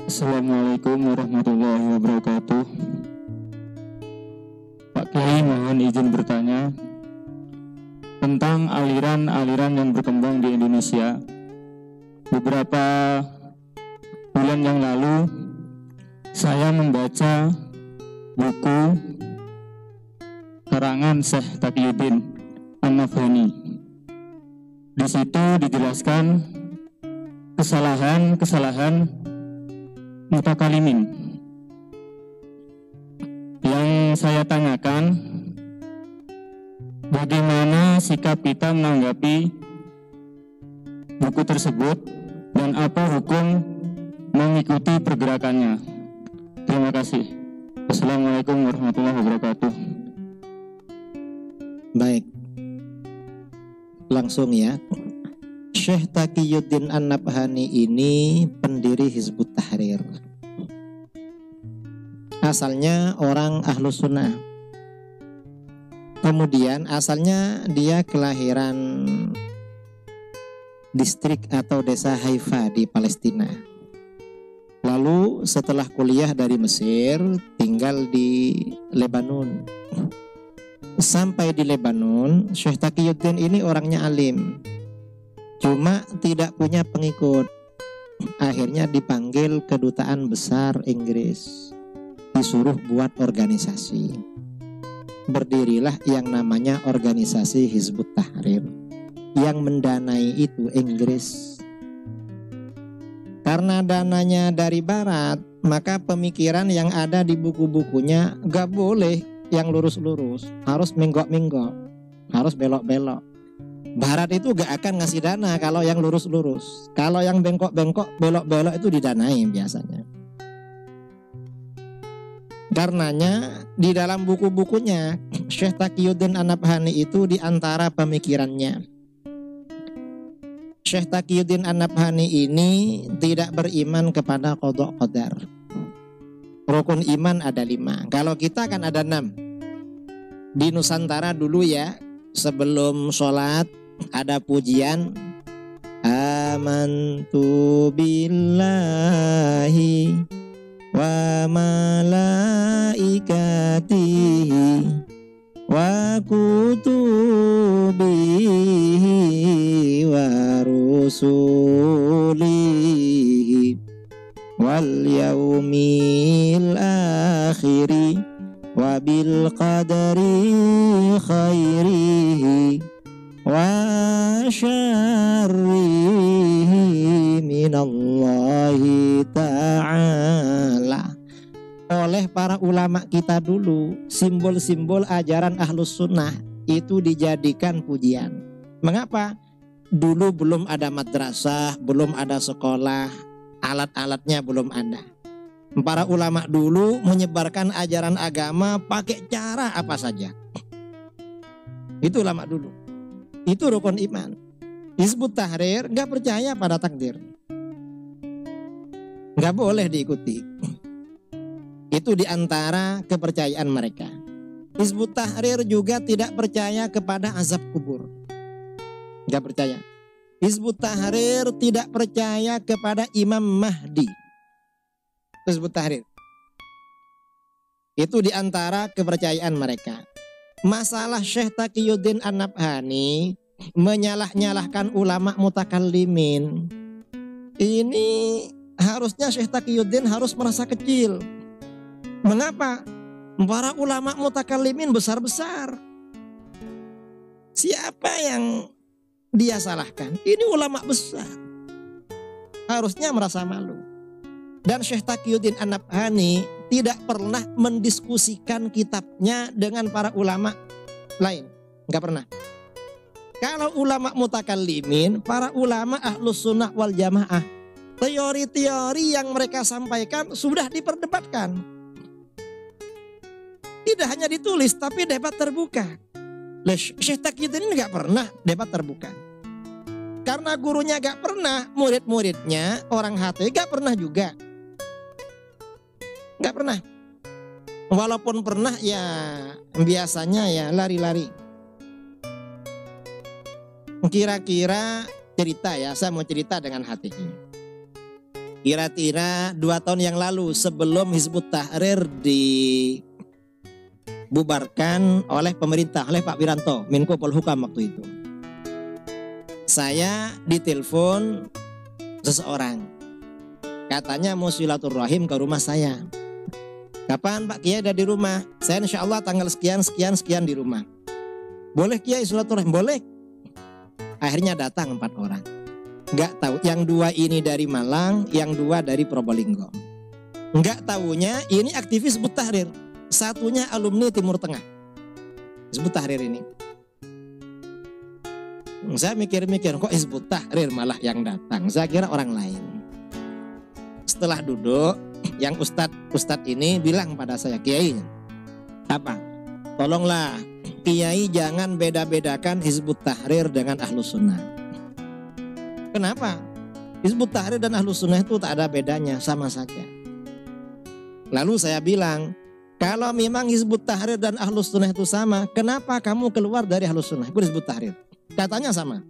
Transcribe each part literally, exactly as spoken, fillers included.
Assalamualaikum warahmatullahi wabarakatuh. Pak Kiai, mohon izin bertanya tentang aliran-aliran yang berkembang di Indonesia. Beberapa bulan yang lalu saya membaca buku karangan Syekh Taqiyuddin An-Nabhani. Di situ dijelaskan kesalahan-kesalahan mutakalimin. Yang saya tanyakan, bagaimana sikap kita menanggapi buku tersebut dan apa hukum mengikuti pergerakannya? Terima kasih. Assalamualaikum warahmatullahi wabarakatuh. Baik, langsung ya. Syekh Taqiyuddin An-Nabhani ini pendiri Hizbut Tahrir. Asalnya orang Ahlus Sunnah. Kemudian asalnya dia kelahiran distrik atau desa Haifa di Palestina. Lalu setelah kuliah dari Mesir, tinggal di Lebanon. Sampai di Lebanon, Syekh Taqiyuddin ini orangnya alim, cuma tidak punya pengikut. Akhirnya dipanggil kedutaan besar Inggris, disuruh buat organisasi. Berdirilah yang namanya organisasi Hizbut Tahrir. Yang mendanai itu Inggris. Karena dananya dari barat, maka pemikiran yang ada di buku-bukunya gak boleh yang lurus-lurus, harus menggok-menggok, harus belok-belok. Barat itu gak akan ngasih dana kalau yang lurus-lurus. Kalau yang bengkok-bengkok, belok-belok itu didanai biasanya. Karenanya di dalam buku-bukunya Syekh Taqiyuddin An-Nabhani itu diantara pemikirannya, Syekh Taqiyuddin An-Nabhani ini tidak beriman kepada qada qadar. Rukun iman ada lima, kalau kita kan ada enam. Di Nusantara dulu ya, sebelum sholat ada pujian amantu billahi wa malaikatihi wa kutubihi wa rusulihi wal yaumil akhiri wa bil qadari khairihi wa syarrihi minallahi ta'ala. Oleh para ulama kita dulu, simbol-simbol ajaran Ahlus Sunnah itu dijadikan pujian. Mengapa? Dulu belum ada madrasah, belum ada sekolah, alat-alatnya belum ada. Para ulama dulu menyebarkan ajaran agama pakai cara apa saja. Itu ulama dulu. Itu rukun iman. Hizbut Tahrir gak percaya pada takdir, gak boleh diikuti. Itu diantara kepercayaan mereka. Hizbut Tahrir juga tidak percaya kepada azab kubur, gak percaya. Hizbut Tahrir tidak percaya kepada Imam Mahdi. Hizbut Tahrir itu diantara kepercayaan mereka. Masalah Syekh Taqiyuddin An-Nabhani menyalah-nyalahkan ulama mutakallimin, ini harusnya Syekh Taqiyuddin harus merasa kecil. Mengapa? Para ulama mutakallimin besar-besar. Siapa yang dia salahkan? Ini ulama besar, harusnya merasa malu. Dan Syekh Taqiyuddin An-Nabhani tidak pernah mendiskusikan kitabnya dengan para ulama lain, gak pernah. Kalau ulama mutakallimin, para ulama Ahlus Sunnah wal Jamaah, teori-teori yang mereka sampaikan sudah diperdebatkan. Tidak hanya ditulis, tapi debat terbuka. Syekh Taqiyuddin ini gak pernah debat terbuka. Karena gurunya gak pernah, murid-muridnya orang hati gak pernah juga. Gak pernah. Walaupun pernah ya biasanya ya lari-lari. Kira-kira cerita ya, saya mau cerita dengan hati ini. Kira-kira dua tahun yang lalu sebelum Hizbut Tahrir dibubarkan oleh pemerintah, oleh Pak Wiranto, Menko Polhukam waktu itu. Saya ditelepon seseorang. Katanya mau silaturahim ke rumah saya. Kapan Pak Kiai ada di rumah? Saya insya Allah tanggal sekian, sekian, sekian di rumah. Boleh Kiai silaturahim? Boleh. Akhirnya datang empat orang. Nggak tahu, yang dua ini dari Malang, yang dua dari Probolinggo. Nggak tahunya ini aktivis Hizbut Tahrir. Satunya alumni Timur Tengah. Hizbut Tahrir ini. Saya mikir-mikir, kok Hizbut Tahrir malah yang datang. Saya kira orang lain. Setelah duduk, yang Ustadz Ustadz ini bilang pada saya, Kiai, apa? Tolonglah Kiai jangan beda-bedakan Hizbut Tahrir dengan Ahlus Sunnah. Kenapa? Hizbut Tahrir dan Ahlus Sunnah itu tak ada bedanya, sama saja. Lalu saya bilang, kalau memang Hizbut Tahrir dan Ahlus Sunnah itu sama, kenapa kamu keluar dari Ahlus Sunnah? Itu Hizbut Tahrir. Katanya sama.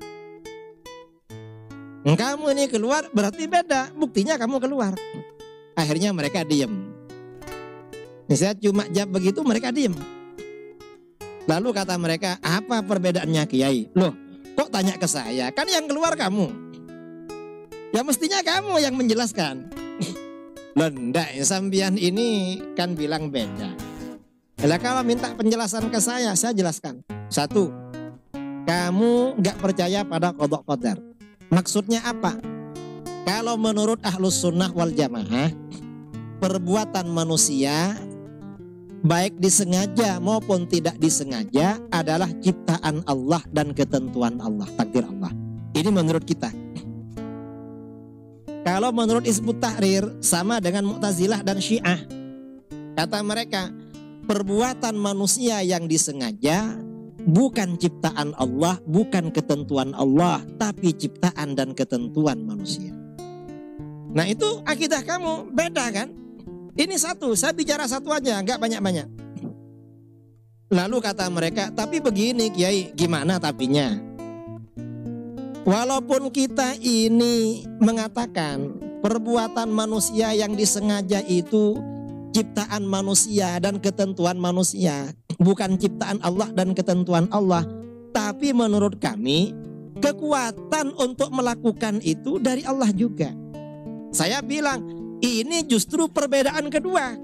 Kamu ini keluar berarti beda, buktinya kamu keluar. Akhirnya mereka diem. Saya cuma jawab begitu, mereka diem. Lalu kata mereka, apa perbedaannya Kiai? Loh, kok tanya ke saya? Kan yang keluar kamu. Ya mestinya kamu yang menjelaskan. Loh enggak, sambian ini kan bilang beda. Lah kalau minta penjelasan ke saya, saya jelaskan. Satu, kamu gak percaya pada qadha qadar. Maksudnya apa? Kalau menurut Ahlus Sunnah wal Jamaah, perbuatan manusia baik disengaja maupun tidak disengaja adalah ciptaan Allah dan ketentuan Allah, takdir Allah. Ini menurut kita. Kalau menurut Hizbut Tahrir sama dengan Mu'tazilah dan Syiah. Kata mereka, perbuatan manusia yang disengaja bukan ciptaan Allah, bukan ketentuan Allah, tapi ciptaan dan ketentuan manusia. Nah itu akidah kamu beda kan? Ini satu, saya bicara satu aja, enggak banyak-banyak. Lalu kata mereka, tapi begini Kiai, gimana tapinya? Walaupun kita ini mengatakan perbuatan manusia yang disengaja itu ciptaan manusia dan ketentuan manusia, bukan ciptaan Allah dan ketentuan Allah, tapi menurut kami kekuatan untuk melakukan itu dari Allah juga. Saya bilang, ini justru perbedaan kedua.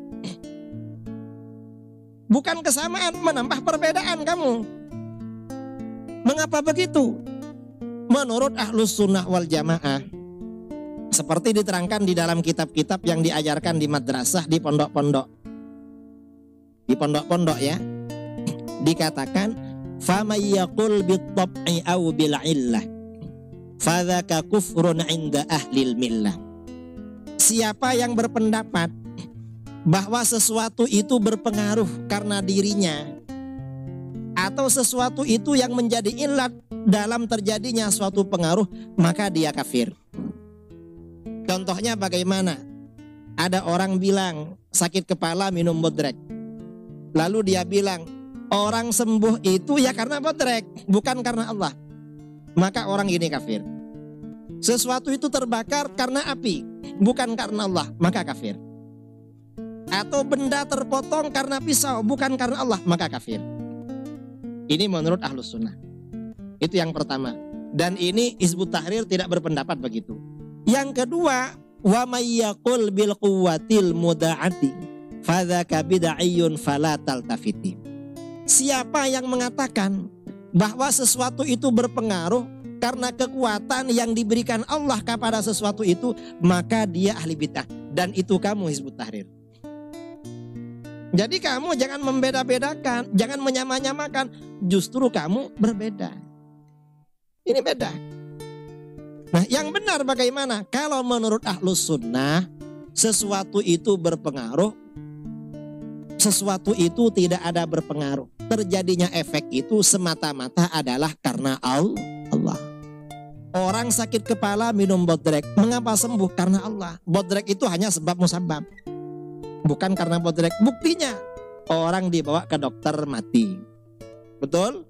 Bukan kesamaan, menambah perbedaan kamu. Mengapa begitu? Menurut Ahlus Sunnah wal Jamaah, seperti diterangkan di dalam kitab-kitab yang diajarkan di madrasah, di pondok-pondok. Di pondok-pondok ya. Dikatakan, فَمَنْ يَقُلْ بِالطَّبْعِ أَوْ بِالْعِلَّةِ فَذَاكَ كُفْرٌ عِنْدَ أَهْلِ الْمِلَّةِ. Siapa yang berpendapat bahwa sesuatu itu berpengaruh karena dirinya, atau sesuatu itu yang menjadi ilat dalam terjadinya suatu pengaruh, maka dia kafir. Contohnya bagaimana? Ada orang bilang sakit kepala minum bodrek. Lalu dia bilang orang sembuh itu ya karena bodrek, bukan karena Allah. Maka orang ini kafir. Sesuatu itu terbakar karena api, bukan karena Allah, maka kafir. Atau benda terpotong karena pisau, bukan karena Allah, maka kafir. Ini menurut Ahlus Sunnah. Itu yang pertama. Dan ini Hizbut Tahrir tidak berpendapat begitu. Yang kedua, wa may yaqul bil quwwatil muda'ati fadzaka bid'iyun fala taltafiti. Siapa yang mengatakan bahwa sesuatu itu berpengaruh karena kekuatan yang diberikan Allah kepada sesuatu itu, maka dia ahli bid'ah. Dan itu kamu Hizbut Tahrir. Jadi kamu jangan membeda-bedakan, jangan menyama-nyamakan. Justru kamu berbeda. Ini beda. Nah yang benar bagaimana? Kalau menurut Ahlus Sunnah, sesuatu itu berpengaruh, sesuatu itu tidak ada berpengaruh. Terjadinya efek itu semata-mata adalah karena Allah. Orang sakit kepala minum bodrek, mengapa sembuh? Karena Allah. Bodrek itu hanya sebab musabab, bukan karena bodrek. Buktinya orang dibawa ke dokter mati, betul?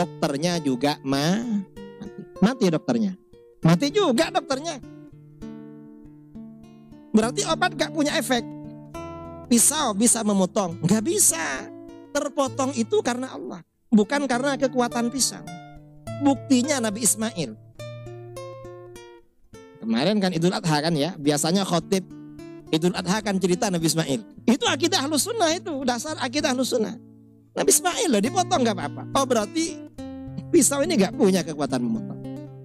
Dokternya juga ma mati. Mati dokternya, mati juga dokternya. Berarti obat gak punya efek. Pisau bisa memotong, gak bisa. Terpotong itu karena Allah, bukan karena kekuatan pisau. Buktinya Nabi Ismail. Kemarin kan Idul Adha kan ya, biasanya khotib Idul Adha kan cerita Nabi Ismail. Itu akidah Ahlus Sunnah, itu dasar akidah Ahlus Sunnah. Nabi Ismail loh dipotong gak apa-apa. Oh berarti pisau ini gak punya kekuatan memotong.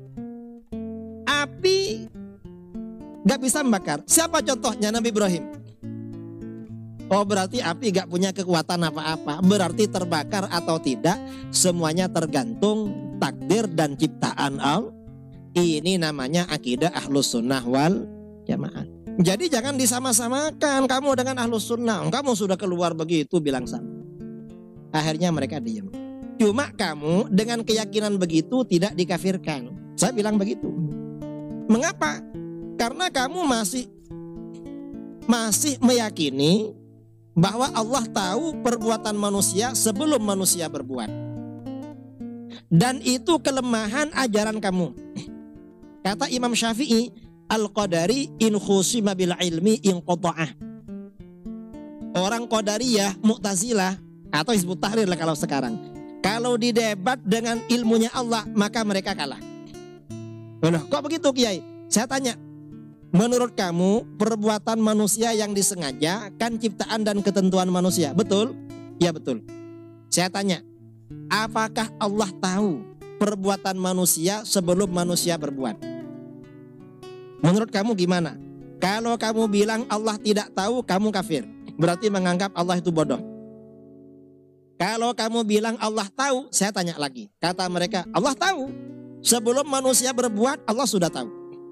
Api gak bisa membakar. Siapa contohnya? Nabi Ibrahim. Oh berarti api gak punya kekuatan apa-apa. Berarti terbakar atau tidak semuanya tergantung takdir dan ciptaan Allah. Ini namanya akidah Ahlus Sunnah wal Jamaah. Jadi jangan disama-samakan kamu dengan Ahlus Sunnah. Kamu sudah keluar begitu bilang sama. Akhirnya mereka diam. Cuma kamu dengan keyakinan begitu tidak dikafirkan. Saya bilang begitu. Mengapa? Karena kamu masih masih meyakini bahwa Allah tahu perbuatan manusia sebelum manusia berbuat. Dan itu kelemahan ajaran kamu. Kata Imam Syafi'i, Al-Qadari in khusima bil ilmi in qata'ah. Orang Qadariyah, Mu'tazilah atau Hizbut Tahrir lah kalau sekarang. Kalau didebat dengan ilmunya Allah, maka mereka kalah. Loh, kok begitu Kiai? Saya tanya, menurut kamu perbuatan manusia yang disengaja kan ciptaan dan ketentuan manusia, betul? Ya betul. Saya tanya, apakah Allah tahu perbuatan manusia sebelum manusia berbuat? Menurut kamu gimana? Kalau kamu bilang Allah tidak tahu, kamu kafir. Berarti menganggap Allah itu bodoh. Kalau kamu bilang Allah tahu, saya tanya lagi. Kata mereka, Allah tahu. Sebelum manusia berbuat, Allah sudah tahu.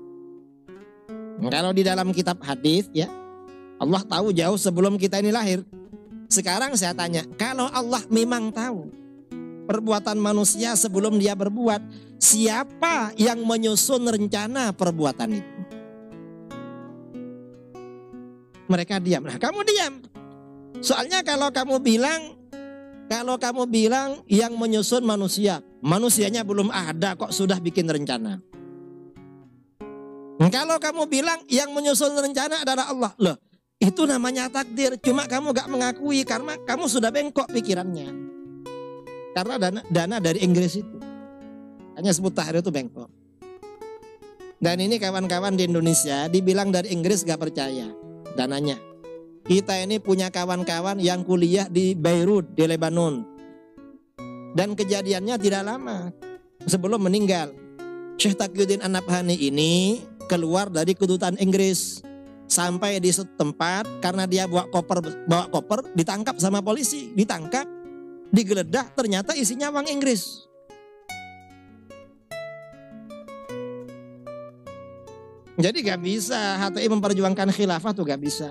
Kalau di dalam kitab hadis ya, Allah tahu jauh sebelum kita ini lahir. Sekarang saya tanya, kalau Allah memang tahu perbuatan manusia sebelum dia berbuat, siapa yang menyusun rencana perbuatan itu? Mereka diam. Nah, kamu diam. Soalnya kalau kamu bilang, kalau kamu bilang yang menyusun manusia, manusianya belum ada kok sudah bikin rencana. Kalau kamu bilang yang menyusun rencana adalah Allah, loh itu namanya takdir. Cuma kamu gak mengakui karena kamu sudah bengkok pikirannya. Karena dana, dana dari Inggris itu. Hanya Hizbut Tahrir itu bengkok. Dan ini kawan-kawan di Indonesia dibilang dari Inggris gak percaya dananya. Kita ini punya kawan-kawan yang kuliah di Beirut, di Lebanon. Dan kejadiannya tidak lama sebelum meninggal. Syekh Taqiyuddin An-Nabhani ini keluar dari kedutaan Inggris. Sampai di setempat karena dia bawa koper, bawa koper ditangkap sama polisi. Ditangkap, digeledah, ternyata isinya uang Inggris. Jadi gak bisa H T I memperjuangkan khilafah tuh gak bisa.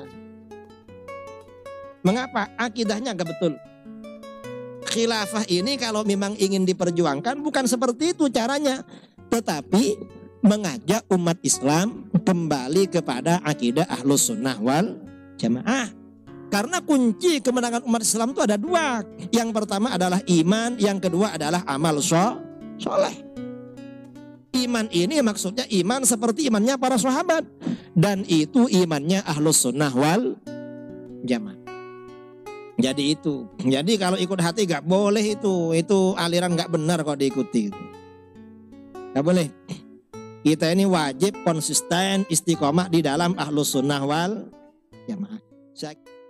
Mengapa? Akidahnya gak betul. Khilafah ini kalau memang ingin diperjuangkan bukan seperti itu caranya. Tetapi mengajak umat Islam kembali kepada akidah Ahlus Sunnah wal Jamaah. Karena kunci kemenangan umat Islam itu ada dua. Yang pertama adalah iman, yang kedua adalah amal soleh. Iman ini maksudnya iman seperti imannya para sahabat. Dan itu imannya Ahlus Sunnah wal Jamaah. Jadi itu. Jadi kalau ikut hati gak boleh itu. Itu aliran gak benar kalau diikuti. Gak boleh. Kita ini wajib konsisten istiqomah di dalam Ahlus Sunnah wal Jamaah.